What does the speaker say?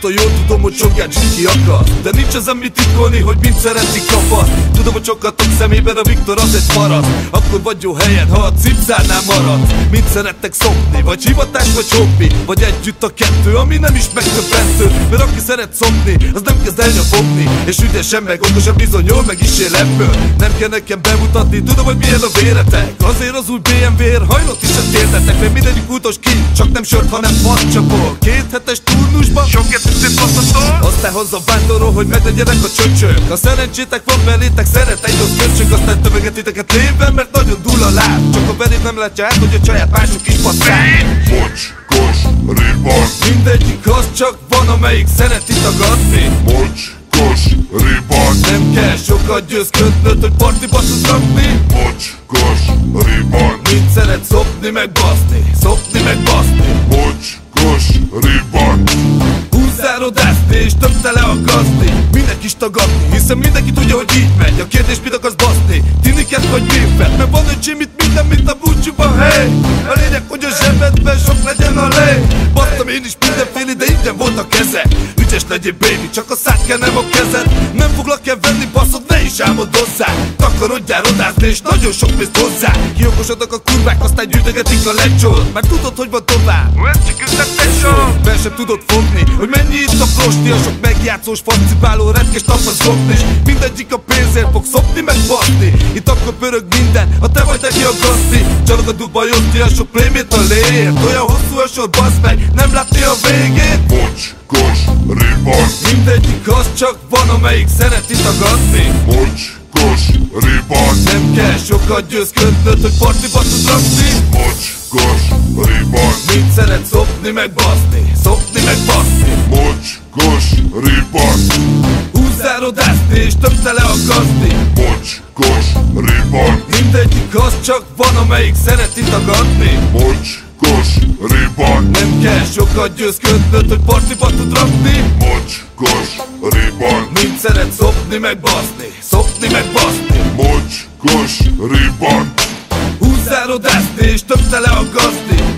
Azóta jól tudom, hogy sokat ki akar, de nincs ezen mit titkolni, hogy mind szeretik kapat. Tudom, hogy sokatok szemében a Viktor az egy paraszt. Akkor vagy jó helyen, ha a cipzárnál marad. Mind szerettek szopni, vagy hivatás, vagy hobbi, vagy együtt a kettő, ami nem is megtöbbentő. Mert aki szeret szopni, az nem kezd elnyafogni, és ügyesen meg okosan bizony jól meg is él ebből. Nem kell nekem bemutatni, tudom, hogy milyen a véretek. Azért az új BMW-r hajlott is a térdetek, mert mindegyik útos ki, csak nem sört, hanem vadcsapol. 2 hetes turnusban sok eszütét passzatol, aztán haza vándorol, hogy meglegyenek a csöcsök. Ha szerencsétek van belétek, szeret egy rossz köcsög, aztán tömegetitek névben, mert nagyon dúl a láb. Csak a belép nem látja át, hogy a csaját mások is passzák. Mocskos riban. Mindegyik az csak van, amelyik szereti tagadni. Mocskos riban. Nem kell sokat győzködnöd, hogy partiba tudsz rakni. Mocskos riban. Mit szeret szopni meg baszni, szopni meg baszni. Mocskos riban. Húzzárod-ászni és több tele a gazdi. Mindenki is tagadni, hiszen mindenki tudja, hogy így megy. A kérdés mit akarsz baszni, tiniket vagy bimfet? Mert van öcsém itt minden, mint a búcsúban, hey. A lényeg, hogy a zsebedben sok legyen a lej. Basztam én is mindenféle, de ingyen volt a keze. Ügyes legyél baby, csak a szád kell, nem a kezed. Nem foglak el venni, baszod, ne is álmodozzál. Takarodjál rodázni és nagyon sok pénzt hozzá. Kiokosodnak a kurvák, aztán gyűjtögetik a lecsót. Már tudod, hogy van tovább, ez csak üzleteson. Fel sem tudod fogni, hogy mennyi itt a prosti. A sok megjátszós, facipáló, retkes tapasz zokni. Mindegyik a pénzért fog szopni meg baszni. Itt akkor pörög minden, ha te vagy neki a gazdi. Csalog a dugba jött a sok prémét a léért. Olyan hosszú a sor, bassz meg, nem látni a végét. Mocskos riban. Mindegyik az csak van, amelyik szereti tagadni. Mocskos riban. Nem kell sokat győzködnöd, hogy partiba tud rakni. Mocskos riban. Mit szeret szopni meg baszni, szopni meg baszni. Mocskos riban. Húzzárod-ászni és több tele a gazdi. Mocskos riban. Mindegyik az csak van, amelyik szereti tagadni. Mocskos riban. Nem kell sokat győzködnöd, hogy partiba tud rakni. Mocskos riban. Mit szeret szopni meg baszni, szopni meg baszni. Mocskos riban. Húzzárod-ászni és több tele a gazdi.